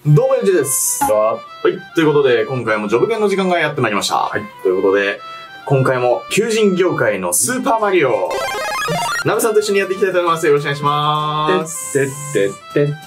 どうも、ゆうじです。はい。ということで、今回もジョブ犬の時間がやってまいりました。はい。ということで、今回も求人業界のスーパーマリオ、ナベさんと一緒にやっていきたいと思います。よろしくお願いします。いや、という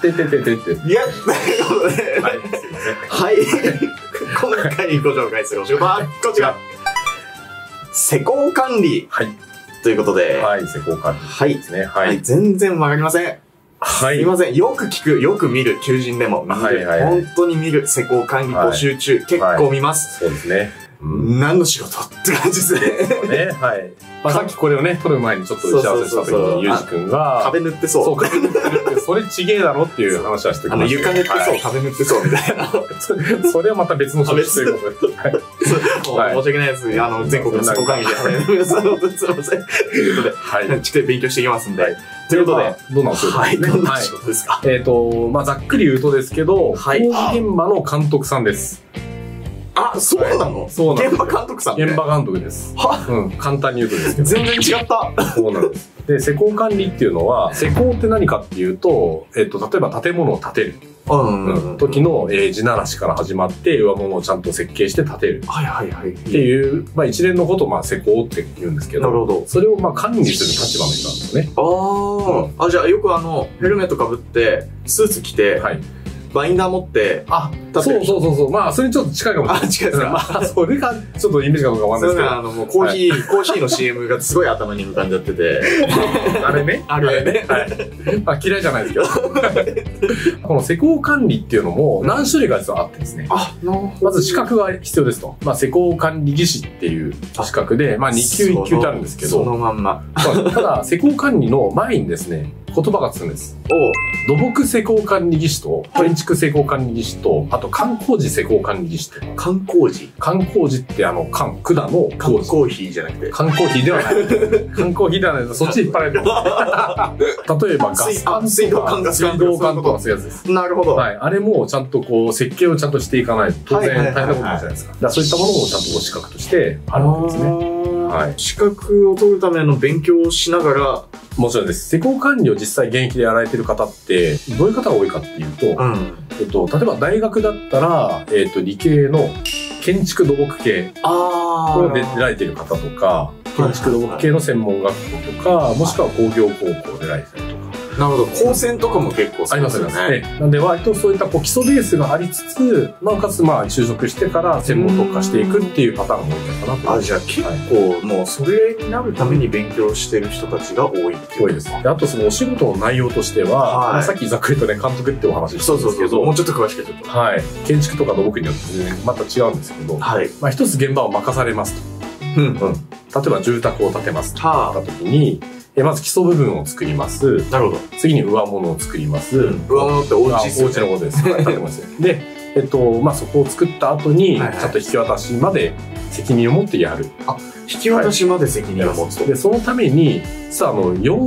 ことで、はい。はい。今回ご紹介するお仕事は、こちら。施工管理。はい。ということで。はい、施工管理。はいですね。はい。全然わかりません。はい。すいません。よく聞く、よく見る、求人でも見る。本当に見る、施工管理募集中、結構見ます。そうですね。何の仕事って感じですね。ね。はい。まあさっきこれをね、撮る前にちょっと打ち合わせした時に、ゆうじくんが、壁塗ってそう。そう、壁塗ってるって、それちげえだろっていう話はしてきました。床塗ってそう、壁塗ってそう、みたいな。それはまた別の職種ということで。申し訳ないです。全国の施工管理で働いてる皆さん、本当にすいません。ということで、はい。しっかり勉強していきますんで。ということで、どんなお仕事ですか？どんな仕事ですか？まあざっくり言うとですけど、工事現場の監督さんです。あ、そうなの？そうなんです。現場監督さん？現場監督です。は？うん。簡単に言うとですけど。全然違った。そうなんです。で、施工管理っていうのは、施工って何かっていうと、例えば建物を建てる。時の地ならしから始まって、上物をちゃんと設計して建てる。はいはいはい。っていう、まあ一連のことをまあ施工って言うんですけど。なるほど。それをまあ管理する立場の人なんですね。ああ。あ、じゃあよくヘルメットかぶって、スーツ着て、はい。バインダー持って、そうそう。まあ、それにちょっと近いかもしれない。あ、近いですか。まあ、それがちょっとイメージかどうかわかんないですけど。もうコーヒーの CM がすごい頭に浮かんじゃってて。あれね。あれね。はい。まあ、嫌いじゃないですけど。この施工管理っていうのも何種類か実はあってですね。まず資格が必要ですと。まあ、施工管理技師っていう資格で、まあ、2級1級ってあるんですけど。そのまんま。ただ、施工管理の前にですね、言葉がつくんです。土木施工管理技師と、建築施工管理技師と、あと観光時施工管理技師って。観光時って管の缶コーヒーじゃなくて。缶コーヒーではない。缶コーヒーではない。そっち引っ張られてます。例えばガス管とか水道管とかそういうやつです。なるほど。はい。あれもちゃんとこう、設計をちゃんとしていかないと当然大変なことないじゃないですか。だからそういったものもちゃんとご資格としてあるわけですね。はい。資格を取るための勉強をしながら、もちろんです。施工管理を実際現役でやられてる方って、どういう方が多いかっていうと、例えば大学だったら、理系の建築土木系を出られてる方とか、建築土木系の専門学校とか、もしくは工業高校で出られてたりとか。なるほど。高専とかも結構ありますよね。なんで割とそういった基礎ベースがありつつ、なおかつまあ就職してから専門特化していくっていうパターンが多いのかなと。あ、じゃあ結構もうそれになるために勉強してる人たちが多いっていう。多いです。あとそのお仕事の内容としては、さっきざっくりとね、監督ってお話ししたんですけど、もうちょっと詳しくちょっと。はい。建築とか土木によって全然また違うんですけど、はい。まあ一つ現場を任されますと。例えば住宅を建てますと。なった時に、まず基礎部分を作ります。なるほど。次に上物を作ります。上物ってお家ですよね。お家のことです。建てますよ。で、まあそこを作った後に、ちゃんと引き渡しまで責任を持ってやる。あ、引き渡しまで責任を持つと。で、そのために、実は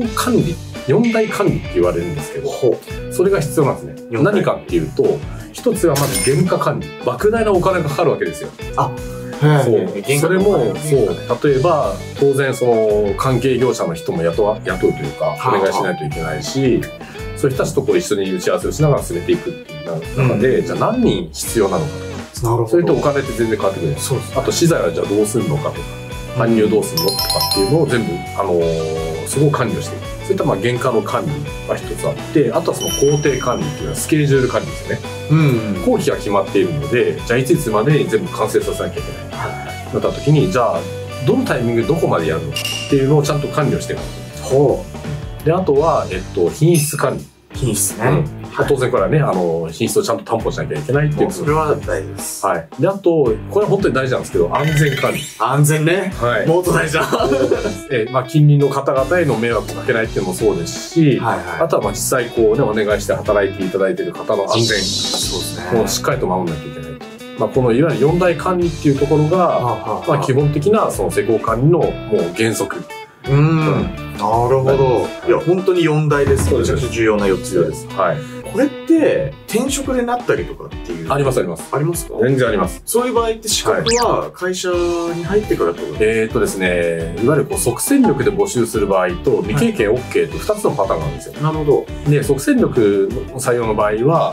4大管理って言われるんですけど、それが必要なんですね。何かっていうと、一つはまず原価管理。莫大なお金がかかるわけですよ。あ、そう。それも、そう。例えば、当然、関係業者の人も雇うというか、お願いしないといけないし、そういう人たちとこう一緒に打ち合わせをしながら進めていくっていう中で、じゃあ何人必要なのかとか。なるほど。それとお金って全然変わってくる。そうです。あと、資材はじゃあどうするのかとか、搬入どうするのとかっていうのを全部、そこを管理をしていく。そういったまあ原価の管理が一つあって、あとはその工程管理っていうのはスケジュール管理ですよね。工期が決まっているので、じゃあいついつまでに全部完成させなきゃいけない。なった時に、じゃあどのタイミングでどこまでやるのかっていうのをちゃんと管理をしていく。で、あとは品質管理。品質ね。当然これはね、品質をちゃんと担保しなきゃいけないっていう。それは大事です。はい。で、あと、これは本当に大事なんですけど、安全管理。安全ね。はい。もっと大事だ。まあ、近隣の方々への迷惑をかけないっていうのもそうですし、あとはまあ実際こうね、お願いして働いていただいている方の安全。そうですね。もうしっかりと守らなきゃいけない。まあ、このいわゆる4大管理っていうところが、まあ基本的なその施工管理のもう原則。なるほど。いや、本当に4大です。めちゃくちゃ重要な4つです。はい。これって、転職でなったりとかっていう。ありますあります。ありますか？全然あります。そういう場合って資格は会社に入ってからってことですね、いわゆる即戦力で募集する場合と、未経験 OK と2つのパターンがあるんですよ。なるほど。で、即戦力の採用の場合は、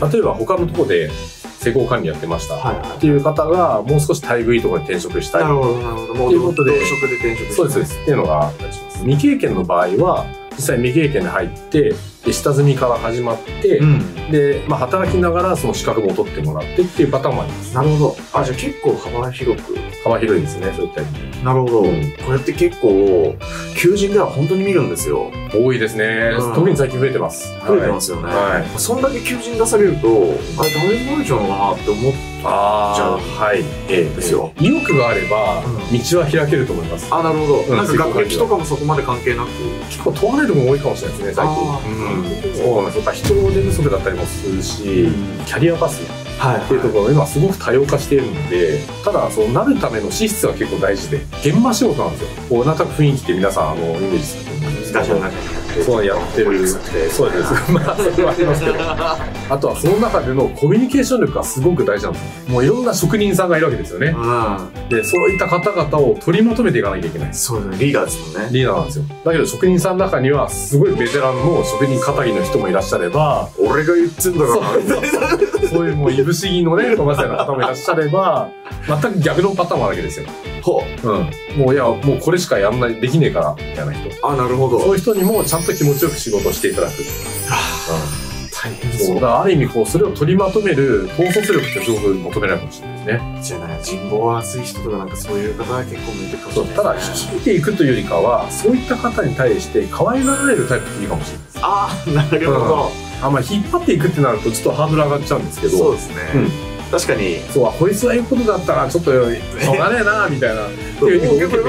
例えば他のところで施工管理やってましたっていう方がもう少し待遇いいところに転職したいっていうことで、 同職で転職そうですそうですっていうのがあったりします。未経験の場合は実際未経験で入ってで下積みから始まって、で、まあ、働きながらその資格も取ってもらってっていうパターンもあります。 なるほど。あ、じゃあ結構幅広いですね、そういった意味で。 なるほど。こうやって結構求人では本当に見るんですよ。 多いですね。特に最近増えてます。 増えてますよね。そんだけ求人出されると、あれ大丈夫なんちゃうのかなって思っちゃうですよ。 意欲があれば道は開けると思います。 あ、なるほど。なんか学歴とかもそこまで関係なく結構問わないところも多いかもしれないですね、最近。そうなんです。人手不足だったりもするし、キャリアパスっていうところが今すごく多様化しているので、ただそうなるための資質は結構大事で、現場仕事なんですよ。こうなんとなく雰囲気って皆さんイメージすると思うんですけど、そうやってる。そうです。まあそれはありますけど、あとはその中でのコミュニケーション力がすごく大事なんですよ。もういろんな職人さんがいるわけですよね。でそういった方々を取りまとめていかなきゃいけない。 そうですね。リーダーですもんね。 リーダーなんですよ。だけど職人さんの中にはすごいベテランの職人かたぎの人もいらっしゃれば、 俺が言ってんだからそういうもういぶし銀のね、富樫の方もいらっしゃれば、全く逆のパターンもあるわけですよ。もういや、もうこれしかやんない、できねえから、みたいな人。 あ、なるほど。 そういう人にもちゃんと気持ちよく仕事をしていただく。大変そう。だからある意味こう、それを取りまとめる統率力ってすごく求められるかもしれないですね。 じゃない、人望厚い人とかなんかそういう方は結構向いてるかもしれない。 ただ、引いていくというよりかは、そういった方に対して可愛がられるタイプっていいかもしれないです。 ああ、なるほど。 引っ張っていくってなるとちょっとハードル上がっちゃうんですけど。 そうですね。確かに。 そう、こいつは言うことだったらちょっとしょうがねえなみたいな。 そう、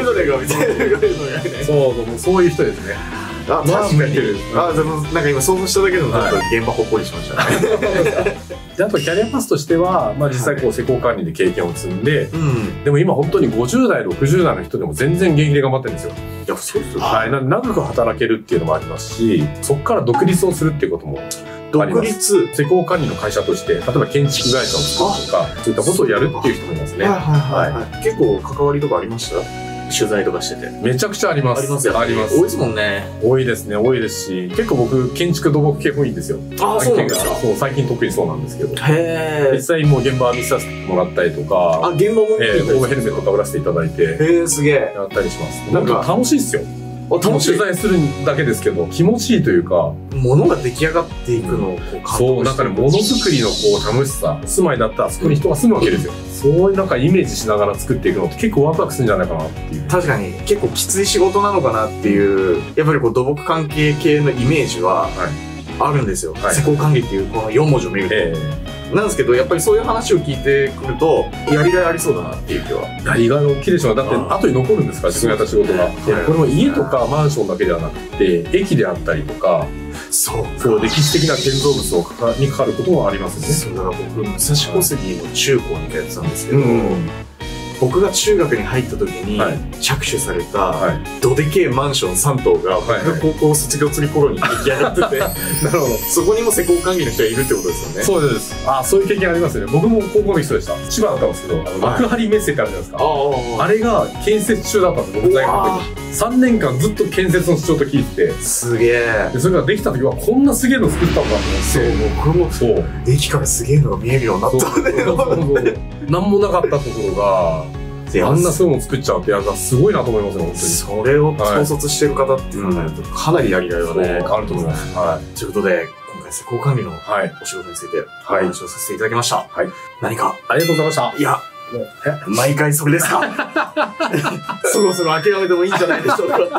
そういう人ですね。 あ、確かに。なんか今想像しただけでもちょっと現場ほっこりしましたね。 であとキャリアパスとしては、実際こう施工管理で経験を積んで、でも今本当に50代60代の人でも全然現役で頑張ってるんですよ。 いや、そうですよ。 長く働けるっていうのもありますし、そこから独立をするっていうこともあります。施工管理の会社として例えば建築会社を作るとか、そういったことをやるっていう人もいますね。 結構関わりとかありました？取材とかしてて。 めちゃくちゃあります。 ありますよ。あります。多いですもんね。 多いですね。多いですし、結構僕建築土木系もいいんですよ。 ああ、そうなんですか。 そう、最近特にそうなんですけど。 へえ。 実際もう現場見させてもらったりとか。 あ、現場もヘルメットかぶらせていただいて。 へえ、すげえ。 やったりします。なんか楽しいですよ。取材するだけですけど気持ちいいというか、 物が出来上がっていくのをそうなんかね、ものづくりのこう楽しさ、住まいだったらそこに人が住むわけですよ。そういうなんかイメージしながら作っていくのって結構ワクワクするんじゃないかなっていう。 確かに結構きつい仕事なのかなっていう、やっぱりこう土木関係系のイメージはあるんですよ。施工管理っていうこの4文字を見ると。なんですけど、やっぱりそういう話を聞いてくるとやりがいありそうだなっていう気は。 やりがい大きいでしょう。だって後に残るんですから自分がやった仕事が。これも家とかマンションだけではなくて駅であったりとか、そう歴史的な建造物にかかることもありますね。 そうだから僕武蔵小杉の中高に通ってたんですけど、僕が中学に入った時に着手されたどでけえマンション3棟が僕が高校卒業する頃に出来上がってて、なるほど、そこにも施工管理の人がいるってことですよね。 そうです。あ、そういう経験ありますよね。僕も高校の人でした。千葉だったんですけど、幕張メッセってあるじゃないですか。あれが建設中だったんです。僕大学の時3年間ずっと建設の主張と聞いてて、 すげえ。 それができた時はこんなすげえの作ったんだと思って、 そう、僕もそう駅からすげえのが見えるようになったんだよ。 何もなかったところがあんなすごいの作っちゃうってやつはすごいなと思いますよ、本当に。 それを統率してる方って考えるとかなりやりがいはね、 あると思います。 ということで、今回施工管理のお仕事についてお話をさせていただきました。何かありがとうございました。 いや、毎回それですか？そろそろ諦めてもいいんじゃないでしょうか。という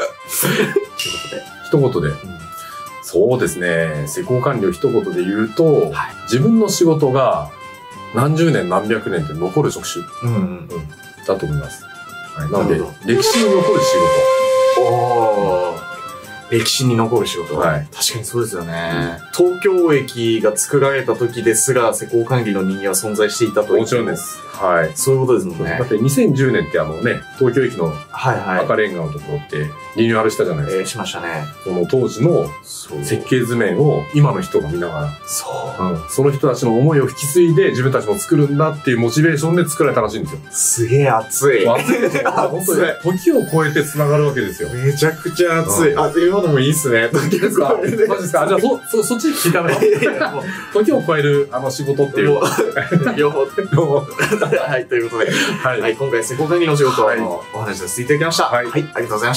ことで。一言で。そうですね。施工管理を一言で言うと、自分の仕事が何十年何百年って残る職種だと思います。なので、歴史に残る仕事。 歴史に残る仕事。確かにそうですよね。東京駅が作られた時ですら施工管理の人間は存在していたと。 もちろんです。 はい。 そういうことですもんね。 だって2010年って東京駅の赤レンガのところってリニューアルしたじゃないですか。 しましたね。 その当時の設計図面を今の人が見ながら、その人たちの思いを引き継いで自分たちも作るんだっていうモチベーションで作られたらしいんですよ。 すげえ熱い。 熱いですよ。本当に時を超えて繋がるわけですよ。 めちゃくちゃ熱い。今のもいいっすね。 時を超えて。マジですか？じゃあそっち聞いたら時を超える仕事っていう。 両方。はい、ということで、はい、今回施工管理の仕事のお話させていただきました。はい、ありがとうございました。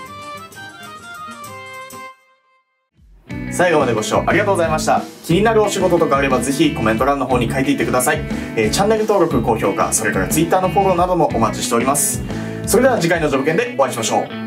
最後までご視聴ありがとうございました。気になるお仕事とかあればぜひコメント欄の方に書いていってください。チャンネル登録、高評価、それから Twitter のフォローなどもお待ちしております。それでは次回の条件でお会いしましょう。